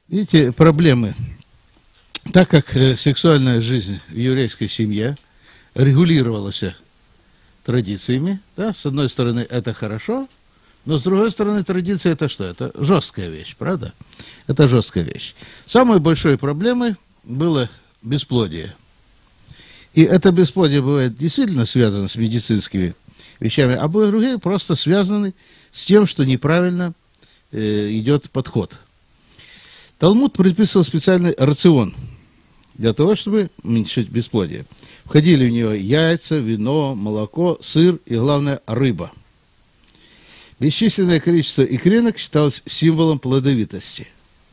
Видите, проблемы. Так как сексуальная жизнь в еврейской семье регулировалась традициями, да, с одной стороны, это хорошо, но с другой стороны, традиция это что? Это жесткая вещь, правда? Это жесткая вещь. Самой большой проблемой было бесплодие. И это бесплодие бывает действительно связано с медицинскими вещами, а другие просто связаны с тем, что неправильно идет подход. Талмуд предписывал специальный рацион для того, чтобы уменьшить бесплодие. Входили в него яйца, вино, молоко, сыр и, главное, рыба. Бесчисленное количество икринок считалось символом плодовитости.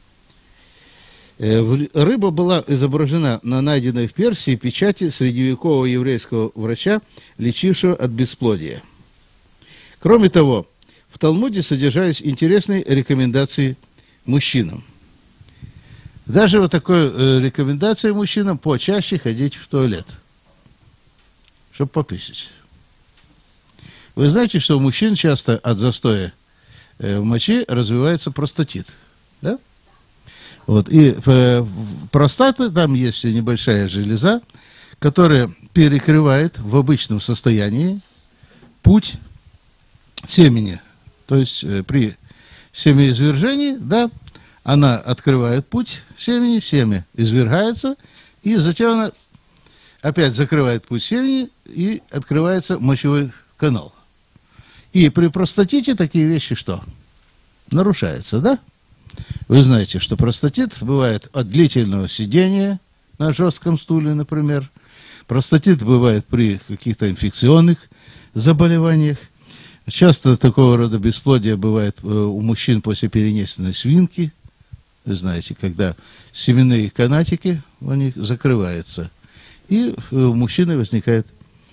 Рыба была изображена на найденной в Персии печати средневекового еврейского врача, лечившего от бесплодия. Кроме того, в Талмуде содержались интересные рекомендации мужчинам. Даже вот такой рекомендации мужчинам почаще ходить в туалет, чтобы пописать. Вы знаете, что у мужчин часто от застоя в моче развивается простатит, да? Вот, и простата, там есть небольшая железа, которая перекрывает в обычном состоянии путь семени. То есть при семяизвержении, да, она открывает путь семени, семя извергается, и затем она опять закрывает путь семени, и открывается мочевой канал. И при простатите такие вещи что? Нарушаются, да? Вы знаете, что простатит бывает от длительного сидения на жестком стуле, например. Простатит бывает при каких-то инфекционных заболеваниях. Часто такого рода бесплодие бывает у мужчин после перенесенной свинки. Вы знаете, когда семенные канатики у них закрываются. И у мужчины возникает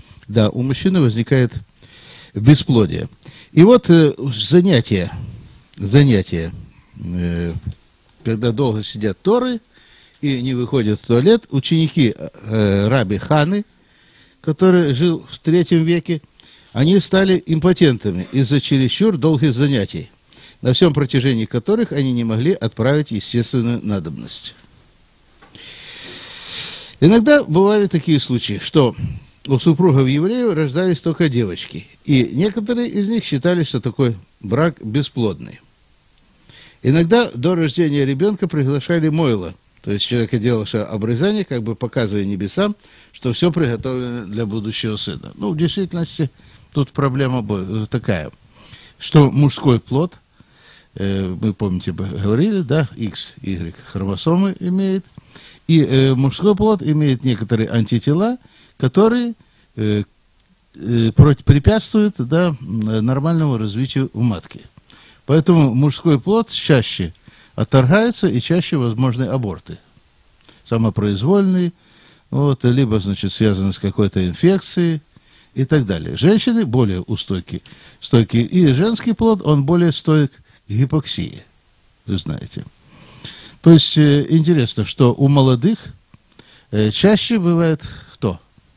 бесплодие. И вот занятия, когда долго сидят торы и не выходят в туалет, ученики раби Ханы, который жил в III веке, они стали импотентами из-за чересчур долгих занятий, на всем протяжении которых они не могли отправить естественную надобность. Иногда бывали такие случаи, что у супругов евреев рождались только девочки, и некоторые из них считали, что такой брак бесплодный. Иногда до рождения ребенка приглашали мойла, то есть человека, делавшего обрезание, как бы показывая небесам, что все приготовлено для будущего сына. Ну, в действительности, тут проблема такая, что мужской плод, мы, помните, говорили, да, X, Y хромосомы имеет, и мужской плод имеет некоторые антитела, которые препятствуют, да, нормальному развитию в матке. Поэтому мужской плод чаще отторгается и чаще возможны аборты. Самопроизвольные, вот, либо, значит, связаны с какой-то инфекцией и так далее. Женщины более стойкие. И женский плод, он более стоек к гипоксии, вы знаете. То есть, интересно, что у молодых чаще бывает кто?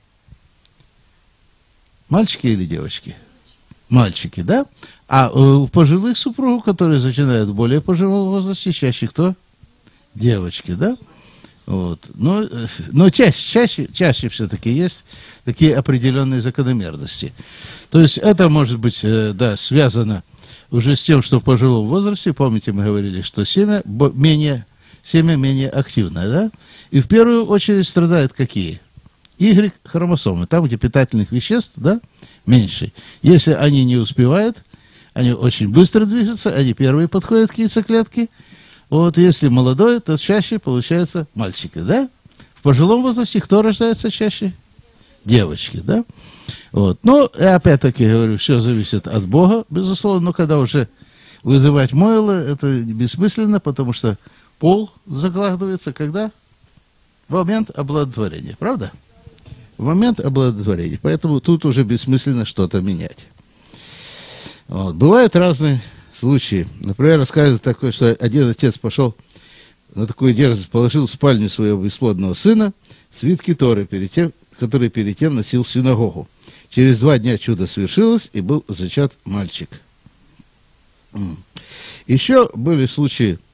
Мальчики или девочки? Мальчики, да? А у пожилых супругов, которые начинают в более пожилом возрасте, чаще кто? Девочки, да? Вот. Но чаще все-таки есть такие определенные закономерности. То есть это может быть, да, связано уже с тем, что в пожилом возрасте, помните, мы говорили, что семя менее активное, да? И в первую очередь страдают какие? Y-хромосомы, там, где питательных веществ, да, меньше. Если они не успевают, они очень быстро движутся, они первые подходят к яйцеклетке. Вот если молодой, то чаще получается мальчики, да? В пожилом возрасте кто рождается чаще? Девочки, да? Вот. Но, опять-таки, говорю, все зависит от Бога, безусловно, но когда уже вызывать мойла, это бессмысленно, потому что пол закладывается когда? В момент оплодотворения, правда? В момент оплодотворения. Поэтому тут уже бессмысленно что-то менять. Вот. Бывают разные случаи. Например, рассказывают такое, что один отец пошел на такую дерзость, положил в спальню своего бесплодного сына свитки Торы, который перед тем носил в синагогу. Через 2 дня чудо свершилось, и был зачат мальчик. Еще были случаи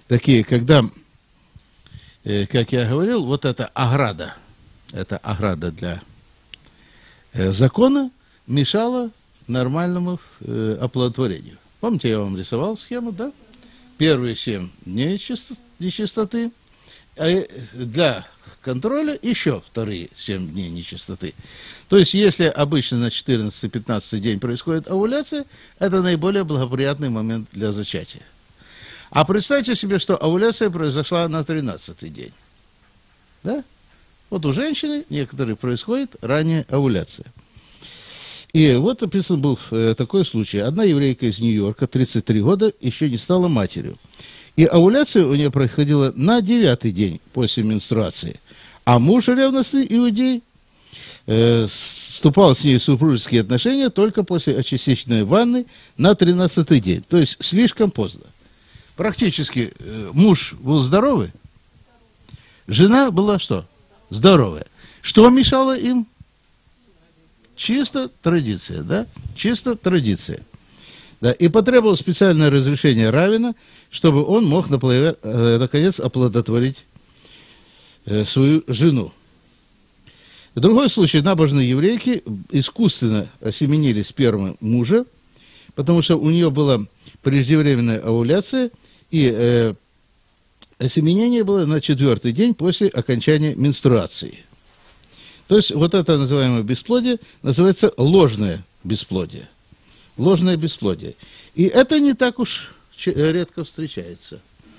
такие, когда, как я говорил, вот эта ограда для закона мешала нормальному оплодотворению. Помните, я вам рисовал схему, да? Первые 7 дней нечистоты, а для контроля еще вторые 7 дней нечистоты. То есть, если обычно на 14-15 день происходит овуляция, это наиболее благоприятный момент для зачатия. А представьте себе, что овуляция произошла на 13-й день. Да? Вот у женщины некоторые происходит ранняя овуляция. И вот описан был такой случай. Одна еврейка из Нью-Йорка, 33 года, еще не стала матерью. И овуляция у нее происходила на 9-й день после менструации. А муж, ревностный иудей, вступал с ней в супружеские отношения только после очистительной ванны на 13-й день. То есть слишком поздно. Практически муж был здоровый, жена была что? Здоровая. Что мешало им? Чисто традиция, да? Чисто традиция. Да, и потребовал специальное разрешение раввина, чтобы он мог, наконец, оплодотворить свою жену. В другой случай, набожные еврейки искусственно осеменили сперму мужа, потому что у нее была преждевременная овуляция, и осеменение было на 4-й день после окончания менструации. То есть вот это называемое бесплодие называется ложное бесплодие. Ложное бесплодие. И это не так уж редко встречается.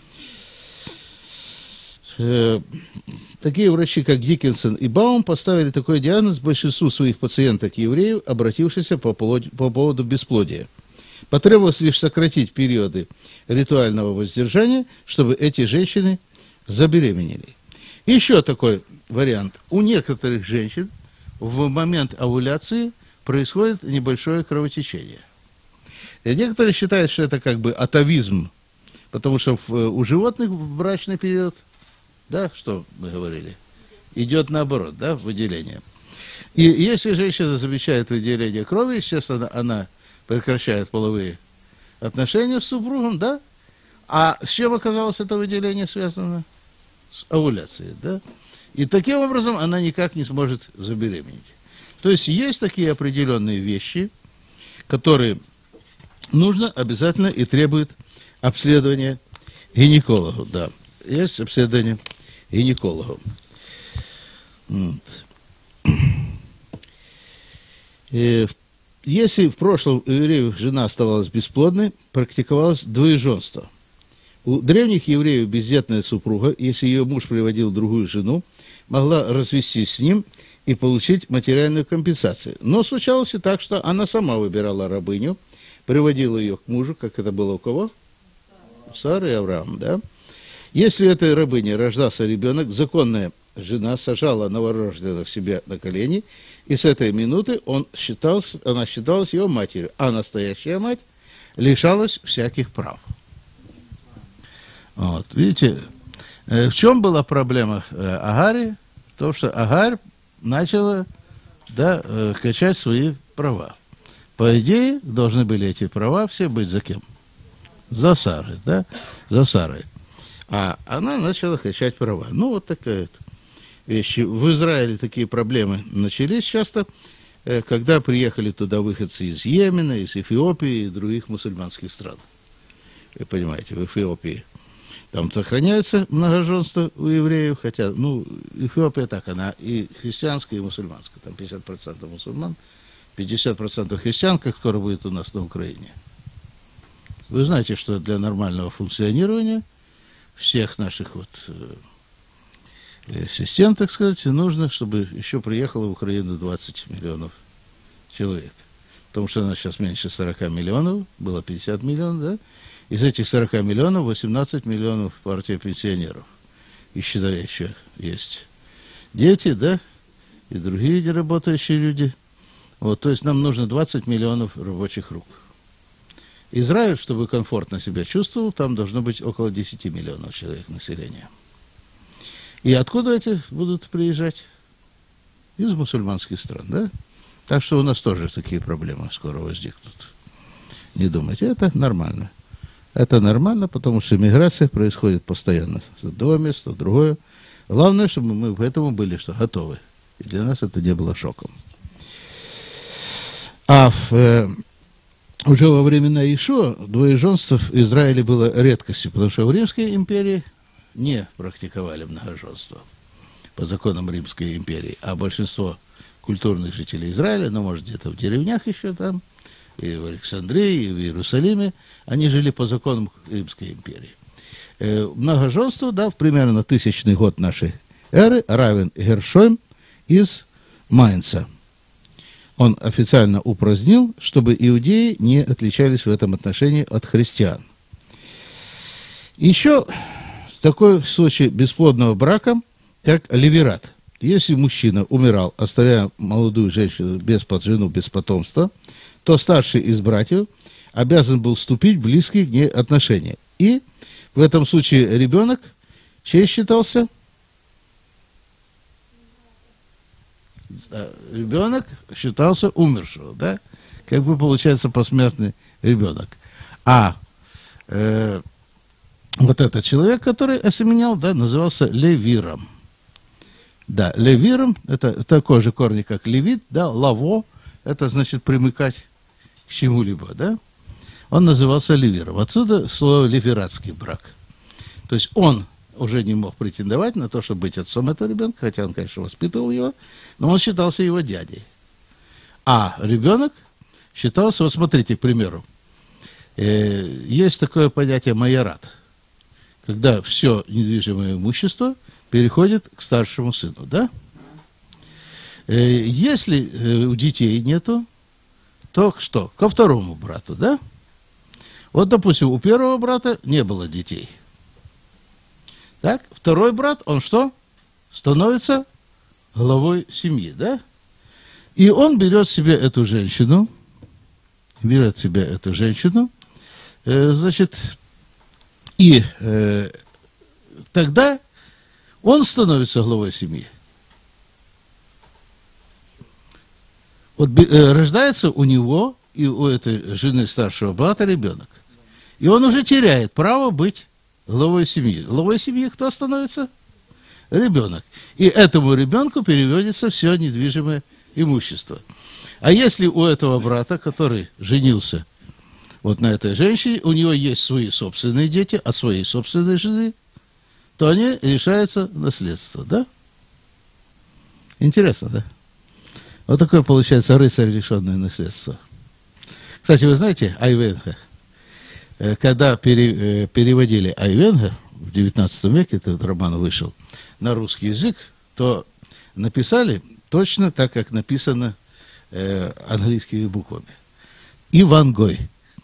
Такие врачи, как Диккенсон и Баум, поставили такой диагноз большинству своих пациенток-евреев, обратившихся по поводу бесплодия. Потребовалось лишь сократить периоды ритуального воздержания, чтобы эти женщины забеременели. Еще такой вариант. У некоторых женщин в момент овуляции происходит небольшое кровотечение. И некоторые считают, что это как бы атовизм, потому что у животных в брачный период, да, что мы говорили, идет наоборот, да, выделение. И если женщина замечает выделение крови, естественно, она прекращает половые отношения с супругом, да, а с чем оказалось это выделение связано? С овуляцией, да. И таким образом она никак не сможет забеременеть. То есть есть такие определенные вещи, которые нужно обязательно и требуют обследования гинекологу, да. Есть обследование гинекологу. Если в прошлом у евреев жена оставалась бесплодной, практиковалось двоеженство. У древних евреев бездетная супруга, если ее муж приводил другую жену, могла развестись с ним и получить материальную компенсацию. Но случалось и так, что она сама выбирала рабыню, приводила ее к мужу, как это было у кого? У Сары и Авраама, да? Если этой рабыне рождался ребенок, законная жена сажала новорожденного себе на колени, и с этой минуты она считалась его матерью, а настоящая мать лишалась всяких прав. Вот, видите, в чем была проблема Агари? В том, что Агарь начала, да, качать свои права. По идее, должны были эти права все быть за кем? За Сарой, да? За Сарой. А она начала качать права. Ну, вот такая вот вещь. В Израиле такие проблемы начались часто, когда приехали туда выходцы из Йемена, из Эфиопии и других мусульманских стран. Вы понимаете, в Эфиопии там сохраняется многоженство у евреев, хотя, ну, Эфиопия так, она и христианская, и мусульманская. Там 50% мусульман, 50% христиан, как скоро будет у нас на Украине. Вы знаете, что для нормального функционирования всех наших вот систем, так сказать, нужно, чтобы еще приехало в Украину 20 миллионов человек. Потому что она сейчас меньше 40 миллионов, было 50 миллионов, да? Из этих 40 миллионов 18 миллионов партия пенсионеров. И считаю, еще есть дети, да, и другие неработающие люди. Вот, то есть нам нужно 20 миллионов рабочих рук. Израиль, чтобы комфортно себя чувствовал, там должно быть около 10 миллионов человек населения. И откуда эти будут приезжать? Из мусульманских стран, да? Так что у нас тоже такие проблемы скоро возникнут. Не думайте, это нормально. Это нормально, потому что миграция происходит постоянно с одного места в другое. Главное, чтобы мы к этому были что, готовы. И для нас это не было шоком. Уже во времена Иешуа двоеженство в Израиле было редкостью, потому что в Римской империи не практиковали многоженство по законам Римской империи, а большинство культурных жителей Израиля, ну, может, где-то в деревнях еще там, и в Александрии, и в Иерусалиме, они жили по законам Римской империи. Многоженство, да, примерно на 1000 год нашей эры, Равен Гершойм из Майнца. Он официально упразднил, чтобы иудеи не отличались в этом отношении от христиан. Еще такой случай бесплодного брака, как левират. Если мужчина умирал, оставляя молодую женщину жену без потомства, то старший из братьев обязан был вступить в близкие к ней отношения. И в этом случае ребенок чей считался? Ребенок считался умершего, да? Как бы получается посмертный ребенок. Вот этот человек, который осеменял, да, назывался левиром. Да, левиром, это такой же корни, как левит, да, лаво, это значит примыкать к чему-либо, да? Он назывался левиром. Отсюда слово левиратский брак. То есть он уже не мог претендовать на то, чтобы быть отцом этого ребенка, хотя он, конечно, воспитывал его, но он считался его дядей. А ребенок считался, вот смотрите, к примеру, есть такое понятие майорат, когда все недвижимое имущество переходит к старшему сыну, да? Если у детей нету, то что? Ко второму брату, да? Вот, допустим, у первого брата не было детей. Так, второй брат, он что? Становится главой семьи, да? И он берет себе эту женщину, значит, и тогда он становится главой семьи. Вот рождается у него и у этой жены старшего брата ребенок. И он уже теряет право быть главой семьи. Главой семьи кто становится? Ребенок. И этому ребенку переводится все недвижимое имущество. А если у этого брата, который женился вот на этой женщине, у него есть свои собственные дети, от своей собственной жены, то они лишаются наследства, да? Интересно, да? Вот такое получается рыцарь, лишенное наследства. Кстати, вы знаете, Айвенго, когда переводили Айвенго в 19 веке, этот роман вышел на русский язык, то написали точно так, как написано английскими буквами. Ивангой.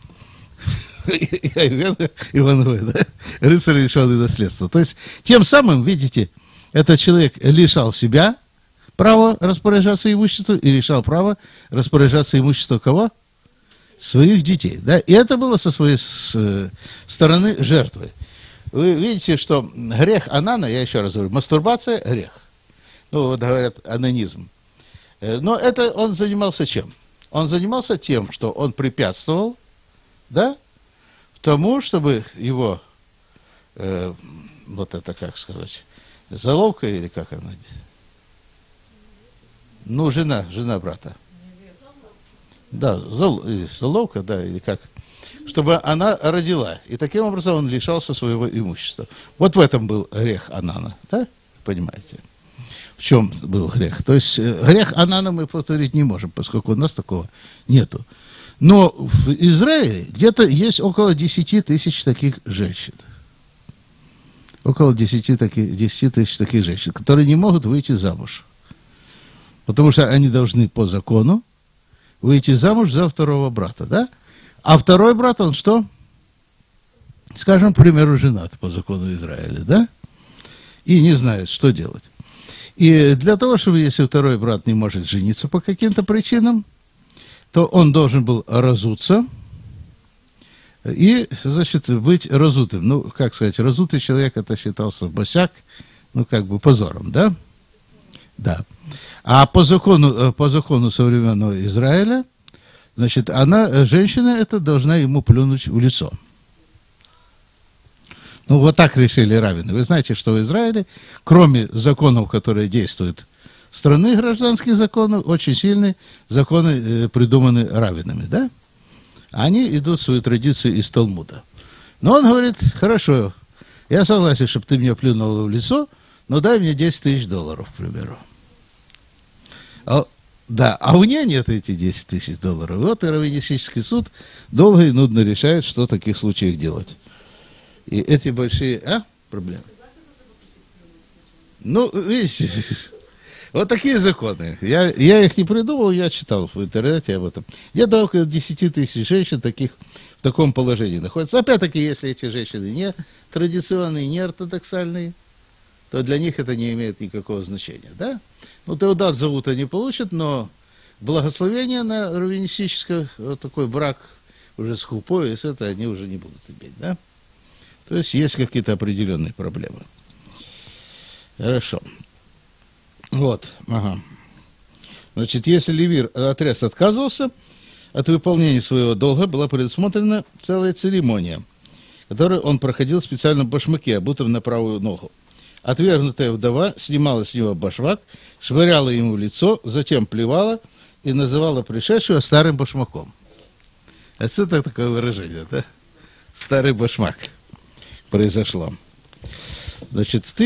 Ивангой, да? Рыцарь, лишенный наследства. То есть, тем самым, видите, этот человек лишал себя права распоряжаться имуществом и лишал права распоряжаться имуществом кого? Своих детей. Да? И это было со своей стороны жертвой. Вы видите, что грех Анана, я еще раз говорю, мастурбация – грех. Ну, вот говорят, анонизм. Но это он занимался чем? Он занимался тем, что он препятствовал, да, тому, чтобы его, вот это, как сказать, заловка или как она? Ну, жена брата. Да, заловка, да, или как. Чтобы она родила. И таким образом он лишался своего имущества. Вот в этом был грех Анана, да? Понимаете? В чем был грех? То есть грех Анана мы повторить не можем, поскольку у нас такого нету. Но в Израиле где-то есть около 10 тысяч таких женщин. Около 10 тысяч таких женщин, которые не могут выйти замуж. Потому что они должны по закону выйти замуж за второго брата, да? А второй брат, он что? Скажем, к примеру, женат по закону Израиля, да? И не знает, что делать. И для того, чтобы, если второй брат не может жениться по каким-то причинам, то он должен был разуться и, значит, быть разутым. Ну, как сказать, разутый человек, это считался босяк, ну, как бы позором, да? Да. А по закону современного Израиля, значит, женщина эта должна ему плюнуть в лицо. Ну, вот так решили раввины. Вы знаете, что в Израиле, кроме законов, которые действуют страны, гражданских законов, очень сильные законы придуманы раввинами, да? Они идут в свою традицию из Талмуда. Но он говорит, хорошо, я согласен, чтобы ты мне плюнул в лицо, но дай мне 10 тысяч долларов, к примеру. Да, а у нее нет эти 10 тысяч долларов. Вот и раввинистический суд долго и нудно решает, что в таких случаях делать. И эти большие, проблемы. Ну, видите, вот такие законы. Я их не придумал, я читал в интернете об этом. Где-то около 10 тысяч женщин таких в таком положении находятся. Опять-таки, если эти женщины не традиционные, не ортодоксальные, то для них это не имеет никакого значения, да? Ну, теудат зовут они получат, но благословение на раввинистический вот такой брак уже с хупой, и с это они уже не будут иметь, да? То есть есть какие-то определенные проблемы. Хорошо. Вот, ага. Значит, если левир отряд отказывался от выполнения своего долга, была предусмотрена целая церемония, которую он проходил в специальном башмаке, обутом на правую ногу. Отвергнутая вдова снимала с него башмак, швыряла ему в лицо, затем плевала и называла пришедшего старым башмаком. Отсюда такое выражение, да? Старый башмак произошло. Значит, в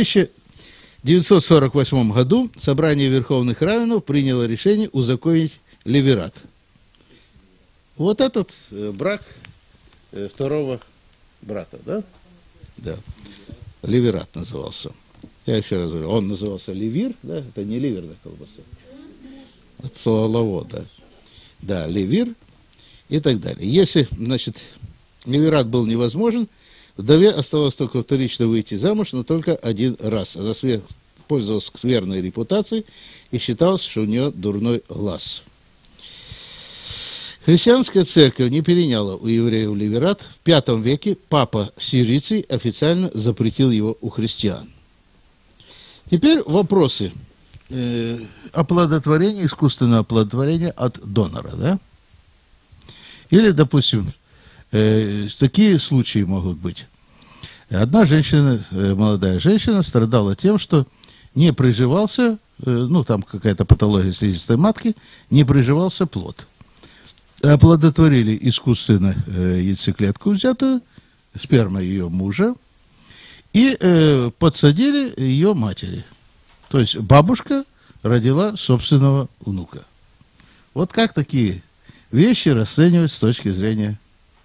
1948 году собрание Верховных Раввинов приняло решение узаконить левират. Вот этот брак второго брата, да? Да. Левират назывался. Я еще раз говорю, он назывался левир, да? Это не ливерная колбаса. От слова лаво, да. Да, левир и так далее. Если, значит, левират был невозможен, вдове оставалось только вторично выйти замуж, но только один раз. Она пользовалась скверной репутацией и считалось, что у нее дурной глаз. Христианская церковь не переняла у евреев левират. В V веке папа Сириций официально запретил его у христиан. Теперь вопросы оплодотворения, искусственного оплодотворения от донора, да? Или, допустим, такие случаи могут быть. Одна женщина, молодая женщина, страдала тем, что не приживался, ну, там какая-то патология слизистой матки, не приживался плод. Оплодотворили искусственно яйцеклетку, взятую, сперма ее мужа, и подсадили ее матери. То есть бабушка родила собственного внука. Вот как такие вещи расценивать с точки зрения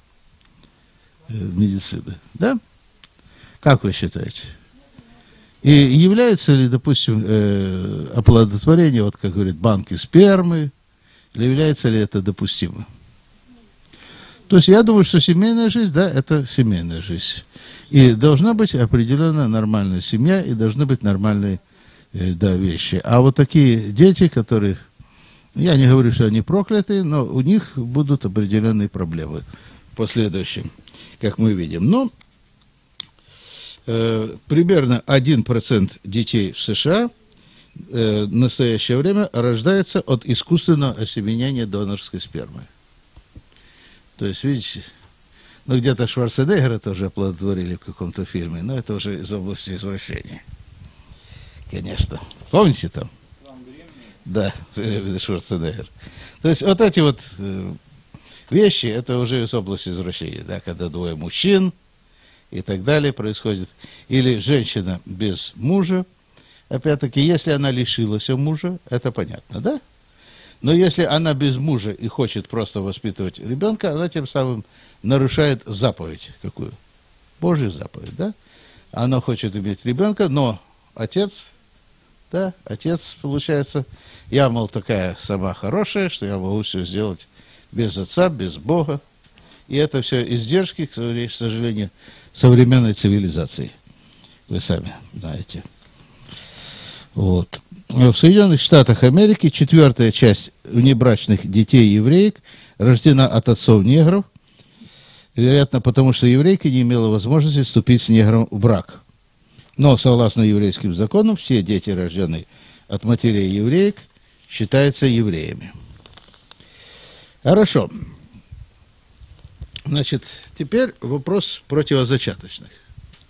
медицины, да? Как вы считаете? И является ли, допустим, оплодотворение, вот как говорит, банки спермы, или является ли это допустимо? То есть я думаю, что семейная жизнь, да, это семейная жизнь. И должна быть определенная нормальная семья, и должны быть нормальные, да, вещи. А вот такие дети, которые, я не говорю, что они проклятые, но у них будут определенные проблемы в последующем, как мы видим. Но примерно 1% детей в США в настоящее время рождается от искусственного осеменения донорской спермы. То есть, видите, ну где-то Шварценеггера тоже оплодотворили в каком-то фильме, но это уже из области извращения. Конечно. Помните там? Да, Шварценеггер. То есть вот эти вот вещи, это уже из области извращения, да, когда двое мужчин и так далее происходит. Или женщина без мужа. Опять-таки, если она лишилась мужа, это понятно, да? Но если она без мужа и хочет просто воспитывать ребенка, она тем самым нарушает заповедь какую? Божью заповедь, да? Она хочет иметь ребенка, но отец, да, отец, получается, я, мол, такая сама хорошая, что я могу все сделать без отца, без Бога. И это все издержки, к сожалению, современной цивилизации. Вы сами знаете. Вот. В Соединенных Штатах Америки 4-я часть внебрачных детей-евреек рождена от отцов негров, вероятно, потому что еврейка не имела возможности вступить с негром в брак. Но, согласно еврейским законам, все дети, рожденные от матерей евреек, считаются евреями. Хорошо. Значит, теперь вопрос противозачаточных.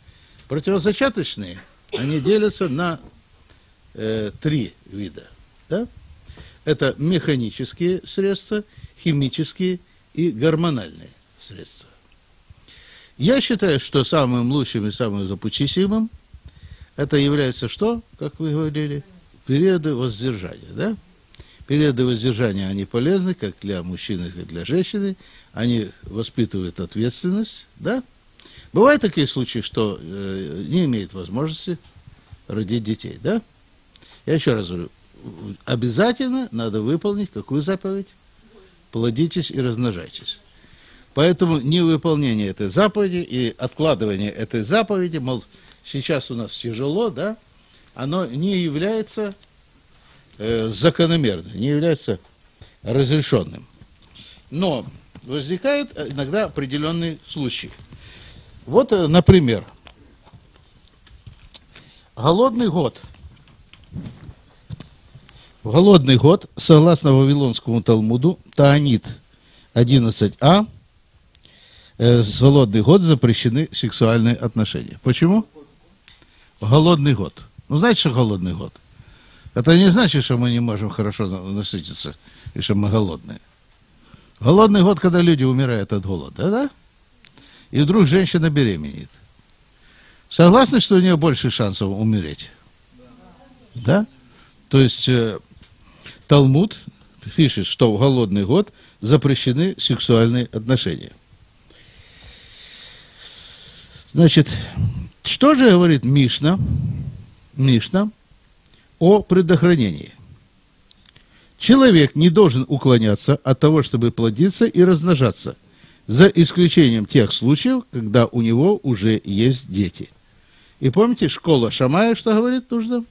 Противозачаточные, они делятся на 3 вида. Да? Это механические средства, химические и гормональные средства. Я считаю, что самым лучшим и самым запутисимым это является что, как вы говорили, периоды воздержания. Да? Периоды воздержания, они полезны как для мужчины, как для женщины. Они воспитывают ответственность. Да? Бывают такие случаи, что не имеет возможности родить детей. Да? Я еще раз говорю, обязательно надо выполнить какую заповедь? Плодитесь и размножайтесь. Поэтому невыполнение этой заповеди и откладывание этой заповеди, мол, сейчас у нас тяжело, да, оно не является закономерным, не является разрешенным. Но возникают иногда определенные случаи. Вот, например, голодный год. В голодный год, согласно Вавилонскому Талмуду, Таанит 11а, в голодный год запрещены сексуальные отношения. Почему? Голодный год. Ну, знаете, что голодный год? Это не значит, что мы не можем хорошо насытиться и что мы голодные. Голодный год, когда люди умирают от голода, да? И вдруг женщина беременеет. Согласны, что у нее больше шансов умереть? Да? То есть Талмуд пишет, что в голодный год запрещены сексуальные отношения. Значит, что же говорит Мишна о предохранении? Человек не должен уклоняться от того, чтобы плодиться и размножаться, за исключением тех случаев, когда у него уже есть дети. И помните, школа Шамая, что говорит, нужно?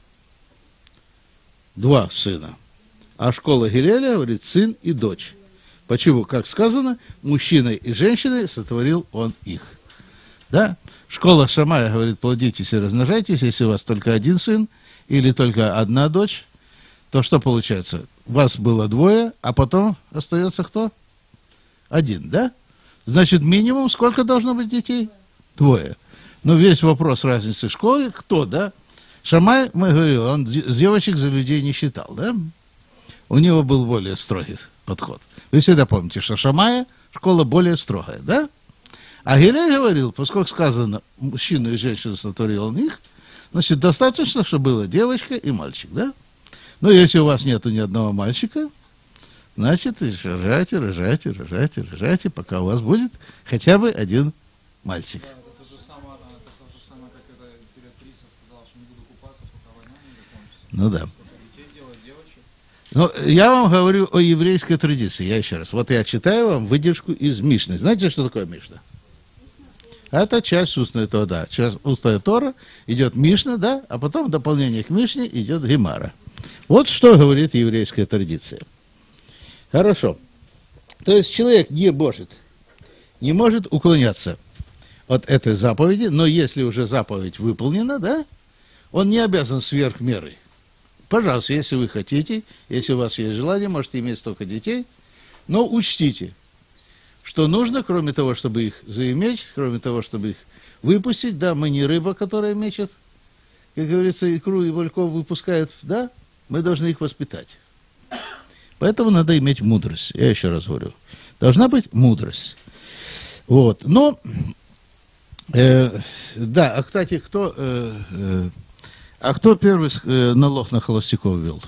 2 сына. А школа Гилеля говорит, сын и дочь. Почему? Как сказано, мужчиной и женщиной сотворил он их. Да? Школа Шамая говорит, плодитесь и размножайтесь, если у вас только 1 сын или только 1 дочь, то что получается? Вас было 2, а потом остается кто? 1, да? Значит, минимум сколько должно быть детей? 2. Но весь вопрос разницы в школе, кто, да? Шамай, мы говорили, он девочек за людей не считал, да? У него был более строгий подход. Вы всегда помните, что Шамая школа более строгая, да? А Гилель говорил, поскольку сказано, мужчину и женщину сотворил он их, значит, достаточно, чтобы была девочка и мальчик, да? Но если у вас нету ни одного мальчика, значит, рожайте, пока у вас будет хотя бы 1 мальчик. Это то же самое, как эта императрица сказала, что не буду купаться, пока война не закончится. Ну да. Детей делать девочек. Ну, я вам говорю о еврейской традиции, я еще раз. Вот я читаю вам выдержку из Мишны. Знаете, что такое Мишна? Это часть устной Тора, да. Часть устная Тора идет Мишна, да, а потом в дополнение к Мишне идет Гемара. Вот что говорит еврейская традиция. Хорошо. То есть человек не может уклоняться от этой заповеди, но если уже заповедь выполнена, да, он не обязан сверх меры. Пожалуйста, если вы хотите, если у вас есть желание, можете иметь столько детей, но учтите, что нужно, кроме того, чтобы их заиметь, кроме того, чтобы их выпустить, да, мы не рыба, которая мечет, как говорится, икру и вальков выпускает, да, мы должны их воспитать. Поэтому надо иметь мудрость, я еще раз говорю. Должна быть мудрость. Вот, но, да, а, кстати, кто первый налог на холостяков ввел?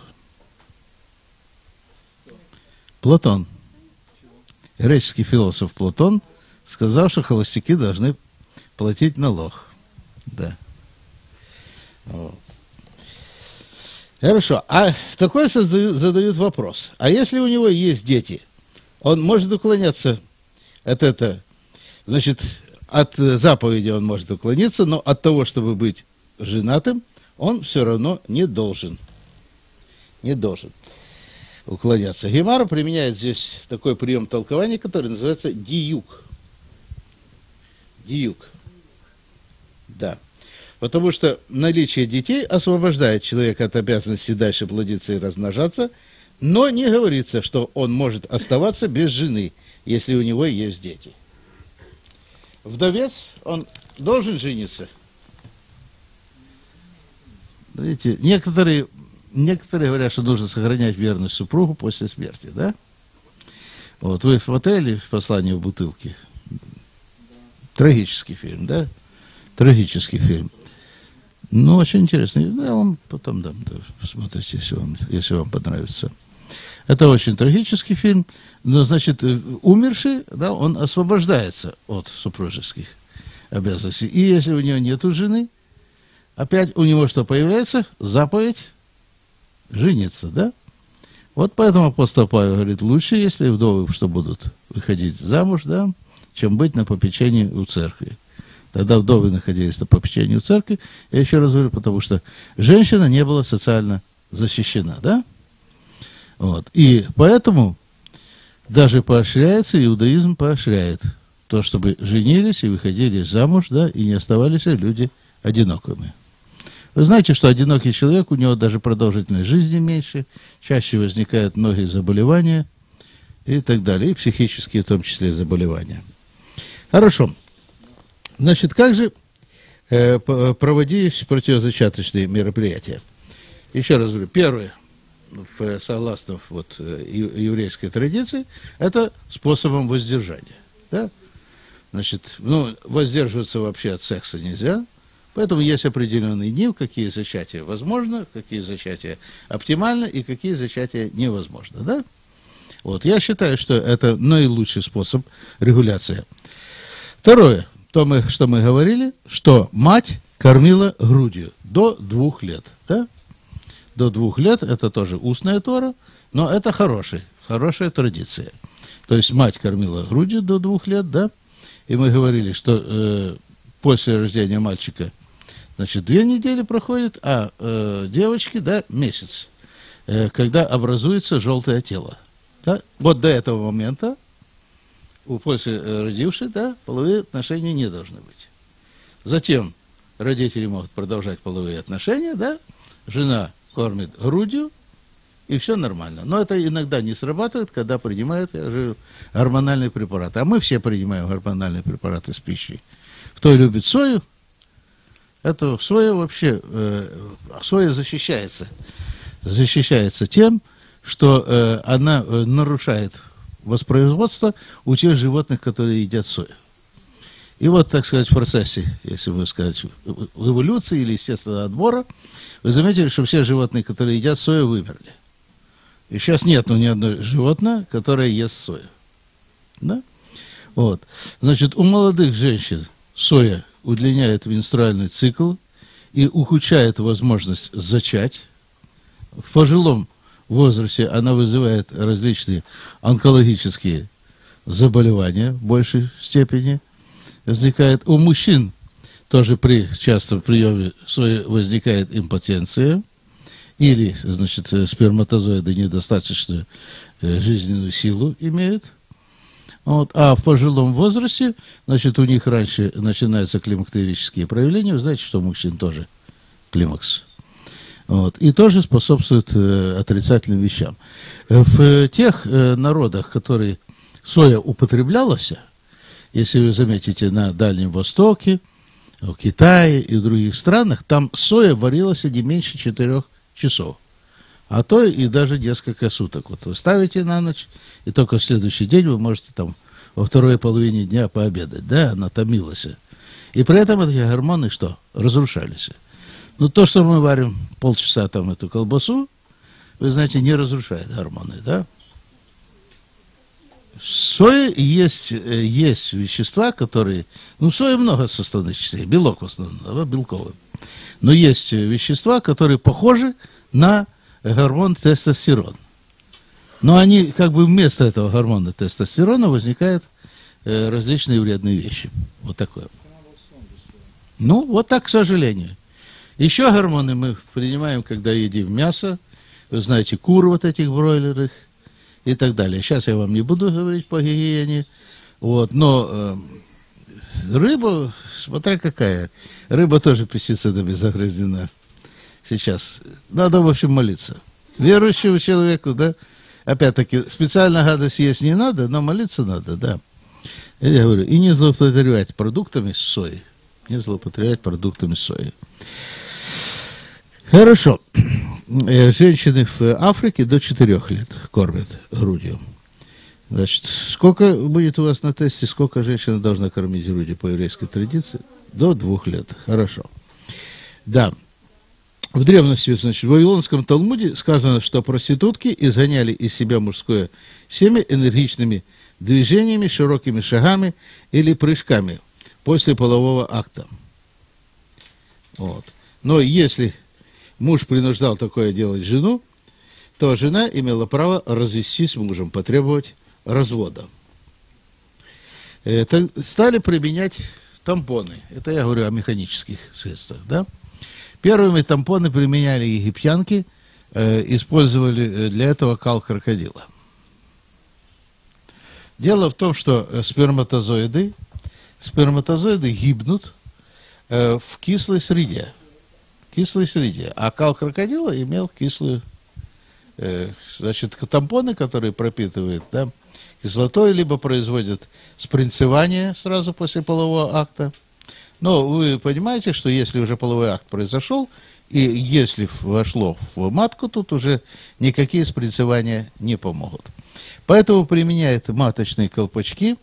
Платон. Греческий философ Платон сказал, что холостяки должны платить налог. Да. Вот. Хорошо. А такой задают вопрос. А если у него есть дети, он может уклоняться от этого? Значит, от заповеди он может уклониться, но от того, чтобы быть женатым, он все равно не должен. Не должен уклоняться. Гемара применяет здесь такой прием толкования, который называется диюк. Диюк. Да. Потому что наличие детей освобождает человека от обязанности дальше плодиться и размножаться, но не говорится, что он может оставаться без жены, если у него есть дети. Вдовец, он должен жениться? Видите, некоторые говорят, что нужно сохранять верность супругу после смерти, да? Вот, вы смотрели «Послание в бутылке»? Трагический фильм, да? Трагический фильм. Ну, очень интересный. Я вам потом дам, да, посмотрите, если вам понравится. Это очень трагический фильм. Но, значит, умерший, да, он освобождается от супружеских обязанностей. И если у него нету жены, опять у него что появляется? Заповедь жениться, да? Вот поэтому апостол Павел говорит, лучше, если вдовы что будут выходить замуж, да, чем быть на попечении у церкви. Тогда вдовы находились на попечении у церкви. Я еще раз говорю, потому что женщина не была социально защищена, да? Вот. И поэтому даже поощряется, иудаизм поощряет то, чтобы женились и выходили замуж, да, и не оставались люди одинокими. Вы знаете, что одинокий человек, у него даже продолжительность жизни меньше, чаще возникают многие заболевания и так далее, и психические в том числе заболевания. Хорошо. Значит, как же проводились противозачаточные мероприятия? Еще раз говорю, первое, согласно вот, еврейской традиции, это способом воздержания. Да? Значит, ну, воздерживаться вообще от секса нельзя, поэтому есть определенные дни, в какие зачатия возможно, какие зачатия оптимально и какие зачатия невозможно. Да? Вот, я считаю, что это наилучший способ регуляции. Второе, что мы говорили, что мать кормила грудью до 2 лет. Да? До 2 лет, это тоже устная Тора, но это хорошая традиция. То есть мать кормила грудью до 2 лет, да, и мы говорили, что после рождения мальчика, значит, 2 недели проходит, а девочки, да, месяц, когда образуется желтое тело. Да? Вот до этого момента после родившей, да, половые отношения не должны быть. Затем родители могут продолжать половые отношения, да, жена кормит грудью, и все нормально. Но это иногда не срабатывает, когда принимают гормональные препараты. А мы все принимаем гормональные препараты с пищей. Кто любит сою, это соя вообще, соя защищается тем, что она нарушает воспроизводство у тех животных, которые едят сою. И вот, так сказать, в процессе, если вы сказать, в эволюции или естественного отбора, вы заметили, что все животные, которые едят сою, вымерли. И сейчас нет ни одного животного, которое ест сою. Да? Вот. Значит, у молодых женщин соя удлиняет менструальный цикл и ухудшает возможность зачать. В пожилом возрасте она вызывает различные онкологические заболевания в большей степени. Возникает у мужчин тоже при частом приеме сои возникает импотенция или, значит, сперматозоиды недостаточную жизненную силу имеют. Вот. А в пожилом возрасте, значит, у них раньше начинаются климактерические проявления. Вы знаете, что у мужчин тоже климакс. Вот. И тоже способствует отрицательным вещам. В тех народах, которые соя употреблялась, если вы заметите, на Дальнем Востоке, в Китае и в других странах, там соя варилась не меньше 4 часов. А то и даже несколько суток. Вот вы ставите на ночь, и только в следующий день вы можете там во второй половине дня пообедать. Да, она томилась. И при этом эти гормоны что? Разрушались. Но то, что мы варим полчаса там эту колбасу, вы знаете, не разрушает гормоны, да? В сое есть вещества, которые... Ну, в сое много составных частей, белок в основном, да, белковый. Но есть вещества, которые похожи на гормон тестостерон. Но они, как бы вместо этого гормона тестостерона возникают различные вредные вещи. Вот такое. Ну, вот так, к сожалению. Еще гормоны мы принимаем, когда едим мясо. Вы знаете, кур вот этих бройлерных и так далее. Сейчас я вам не буду говорить по гигиене. Вот, но рыба, смотря какая, рыба тоже пестицидами загрязнена. Сейчас. Надо, в общем, молиться. Верующему человеку, да, опять-таки, специально гадость есть не надо, но молиться надо, да. Я говорю, и не злоупотреблять продуктами сои. Не злоупотреблять продуктами сои. Хорошо. Женщины в Африке до 4 лет кормят грудью. Значит, сколько будет у вас на тесте, сколько женщина должна кормить грудью по еврейской традиции? До 2 лет. Хорошо. Да. В древности, значит, в Вавилонском Талмуде сказано, что проститутки изгоняли из себя мужское семя энергичными движениями, широкими шагами или прыжками после полового акта. Вот. Но если муж принуждал такое делать жену, то жена имела право развестись с мужем, потребовать развода. Стали применять тампоны. Это я говорю о механических средствах, да? Первыми тампоны применяли египтянки, использовали для этого кал крокодила. Дело в том, что сперматозоиды гибнут в кислой среде. А кал крокодила имел кислую... Значит, тампоны, которые пропитывают, да, кислотой, либо производят спринцевание сразу после полового акта. Но вы понимаете, что если уже половой акт произошел, и если вошло в матку, тут уже никакие спринцевания не помогут. Поэтому применяют маточные колпачки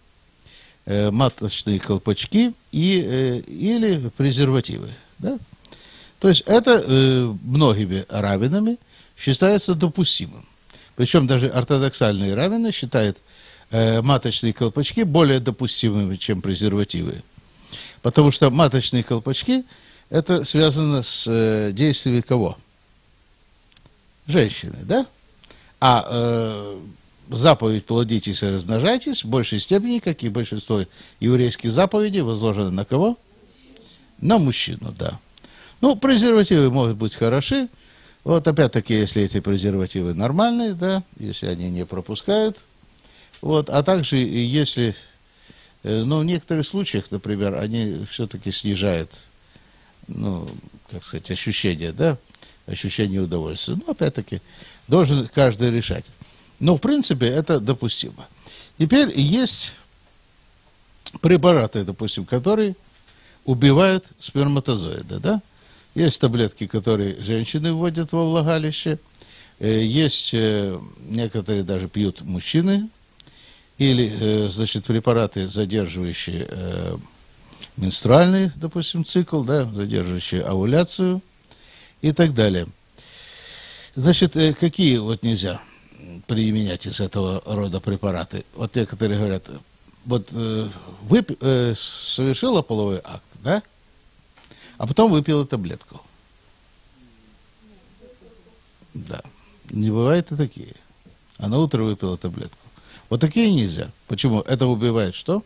или презервативы. Да? То есть это многими раввинами считается допустимым. Причем даже ортодоксальные раввины считают маточные колпачки более допустимыми, чем презервативы. Потому что маточные колпачки, это связано с действием кого? Женщины, да? А заповедь «плодитесь и размножайтесь» в большей степени, как и большинство еврейских заповедей, возложено на кого? На мужчину, да. Ну, презервативы могут быть хороши. Вот опять-таки, если эти презервативы нормальные, да, если они не пропускают. Вот, а также, если, ну, в некоторых случаях, например, они все-таки снижают, ну, как сказать, ощущение, да, ощущение удовольствия. Ну, опять-таки, должен каждый решать. Но, в принципе, это допустимо. Теперь есть препараты, допустим, которые убивают сперматозоиды, да. Есть таблетки, которые женщины вводят во влагалище. Есть некоторые даже пьют мужчины. Или, значит, препараты, задерживающие менструальный, допустим, цикл, да, задерживающие овуляцию и так далее. Значит, какие вот нельзя применять из этого рода препараты? Вот некоторые говорят, вот совершила половой акт, да? А потом выпила таблетку. Да. Не бывает и такие. А на утро выпила таблетку. Вот такие нельзя. Почему? Это убивает что?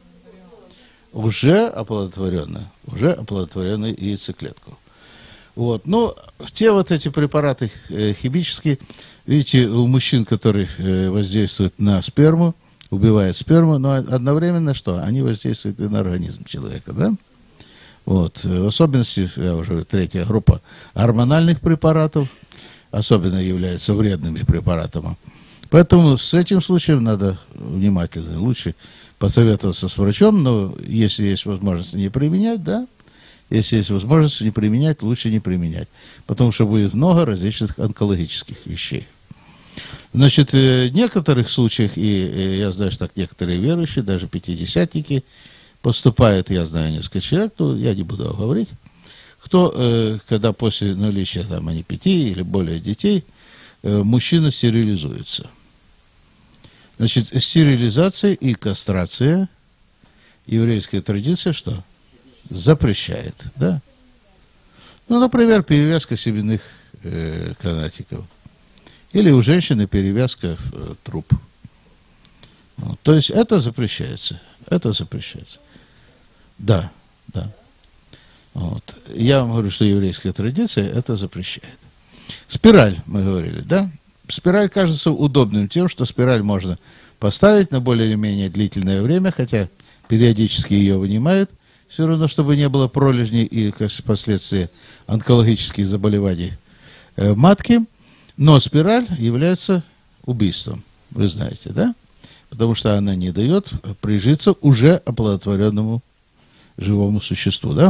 Уже оплодотворенную яйцеклетку. Вот. Но те вот эти препараты химические, видите, у мужчин, которые воздействуют на сперму, убивают сперму, но одновременно что? Они воздействуют и на организм человека, да? Вот. В особенности, я уже говорю, третья группа гормональных препаратов особенно являются вредными препаратами. Поэтому с этим случаем надо внимательно. Лучше посоветоваться с врачом, но если есть возможность не применять, да, если есть возможность не применять, лучше не применять. Потому что будет много различных онкологических вещей. Значит, в некоторых случаях, и я знаю, что так некоторые верующие, даже пятидесятники, поступает, я знаю несколько человек, то я не буду говорить, кто, когда после наличия там, 5 или более детей, мужчина стерилизуется. Значит, стерилизация и кастрация, еврейская традиция, что? Запрещает, да? Ну, например, перевязка семенных канатиков. Или у женщины перевязка в труп. Вот, то есть это запрещается. Это запрещается. Да, да. Вот. Я вам говорю, что еврейская традиция это запрещает. Спираль, мы говорили, да? Спираль кажется удобным тем, что спираль можно поставить на более или менее длительное время, хотя периодически ее вынимают, все равно, чтобы не было пролежней и последствий онкологических заболеваний матки. Но спираль является убийством, вы знаете, да? Потому что она не дает прижиться уже оплодотворенному живому существу, да?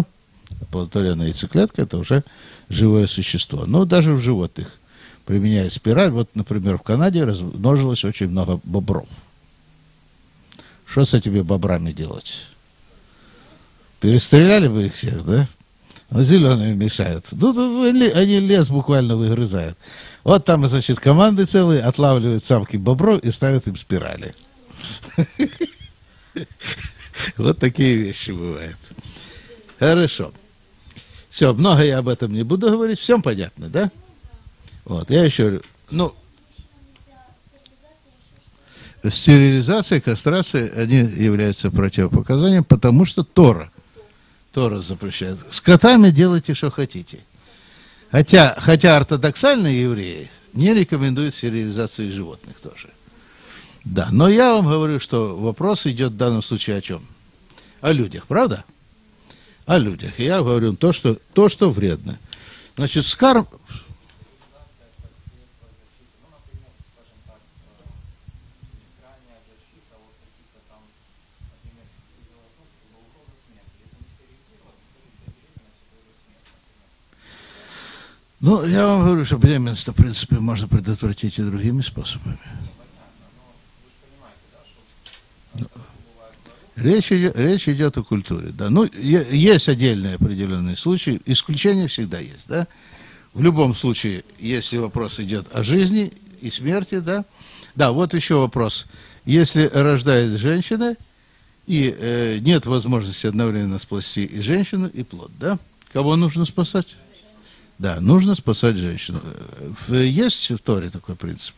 оплодотворенная яйцеклетка – это уже живое существо. Но даже в животных, применяя спираль, вот, например, в Канаде размножилось очень много бобров. Что с этими бобрами делать? Перестреляли бы их всех, да? Вот зеленые мешают. Ну, они лес буквально выгрызают. Вот там, значит, команды целые отлавливают самки бобров и ставят им спирали. Вот такие вещи бывают. Хорошо. Все, много я об этом не буду говорить. Всем понятно, да? Вот, я еще говорю, ну, стерилизация, кастрация, они являются противопоказанием, потому что Тора запрещает. С котами делайте, что хотите. Хотя ортодоксальные евреи не рекомендуют стерилизацию животных тоже. Да, но я вам говорю, что вопрос идет в данном случае о чем? О людях, правда? О людях. И я говорю то, что вредно. Значит, скарм... Ну, я вам говорю, что беременность, в принципе, можно предотвратить и другими способами. Речь идет о культуре, да. Ну, есть отдельные определенные случаи, исключения всегда есть, да. В любом случае, если вопрос идет о жизни и смерти, да. Да, вот еще вопрос. Если рождает женщина, и нет возможности одновременно спасти и женщину, и плод, да, кого нужно спасать? Да, нужно спасать женщину. Есть в Торе такой принцип?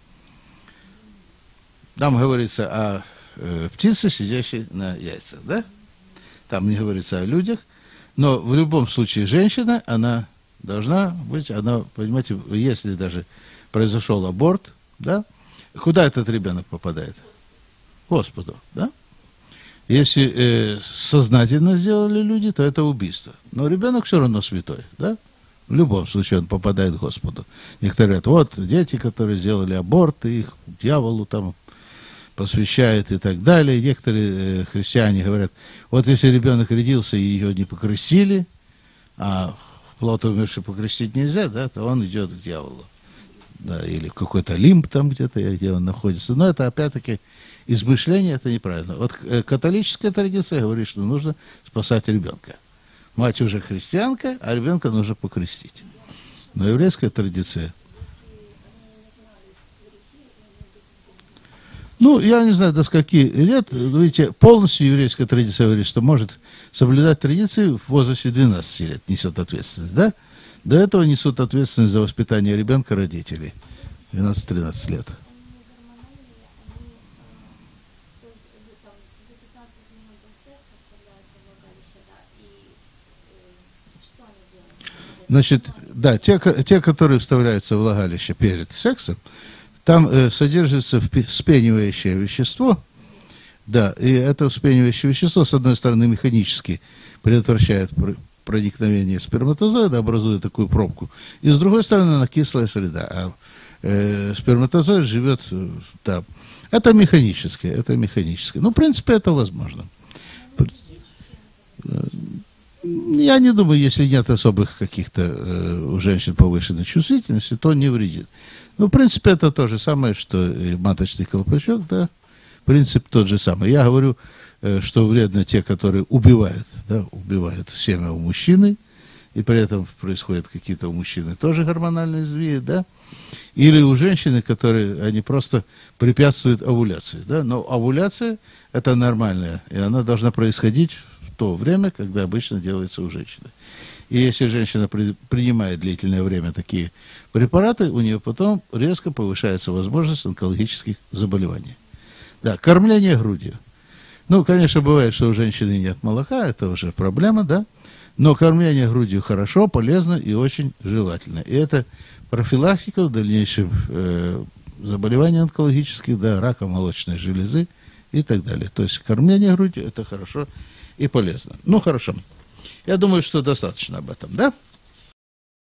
Там говорится о птице, сидящей на яйцах, да? Там не говорится о людях, но в любом случае женщина, она должна быть, она, понимаете, если даже произошел аборт, да, куда этот ребенок попадает? Господу, да? Если сознательно сделали люди, то это убийство. Но ребенок все равно святой, да? В любом случае он попадает к Господу. Некоторые говорят, вот дети, которые сделали аборт, их дьяволу там посвящают и так далее. Некоторые христиане говорят, вот если ребенок родился и ее не покрестили, а плод умерший покрестить нельзя, да, то он идет к дьяволу. Да, или какой-то лимб там где-то, где он находится. Но это опять-таки измышление, это неправильно. Вот католическая традиция говорит, что нужно спасать ребенка. Мать уже христианка, а ребенка нужно покрестить. Но еврейская традиция... Ну, я не знаю, до скольки лет, видите, полностью еврейская традиция говорит, что может соблюдать традиции в возрасте 12 лет, несет ответственность, да? До этого несут ответственность за воспитание ребенка родителей. 12-13 лет. Значит, да, те, которые вставляются в влагалище перед сексом, там содержится вспенивающее вещество, да, и это вспенивающее вещество, с одной стороны, механически предотвращает проникновение сперматозоида, образуя такую пробку, и с другой стороны, она кислая среда, а сперматозоид живет, да, это механическое. Ну, в принципе, это возможно. Я не думаю, если нет особых каких-то у женщин повышенной чувствительности, то не вредит. Ну, в принципе, это то же самое, что и маточный колпачок, да, принцип тот же самый. Я говорю, что вредно те, которые убивают семя у мужчины, и при этом происходят какие-то у мужчины тоже гормональные сдвиги, да, или у женщины, которые, они просто препятствуют овуляции, да, но овуляция – это нормальная, и она должна происходить в то время, когда обычно делается у женщины. И если женщина принимает длительное время такие препараты, у нее потом резко повышается возможность онкологических заболеваний. Да, кормление грудью. Ну, конечно, бывает, что у женщины нет молока, это уже проблема, да, но кормление грудью хорошо, полезно и очень желательно. И это профилактика в дальнейшем заболеваний онкологических, да, рака молочной железы и так далее. То есть кормление грудью – это хорошо и полезно. Ну, хорошо. Я думаю, что достаточно об этом, да?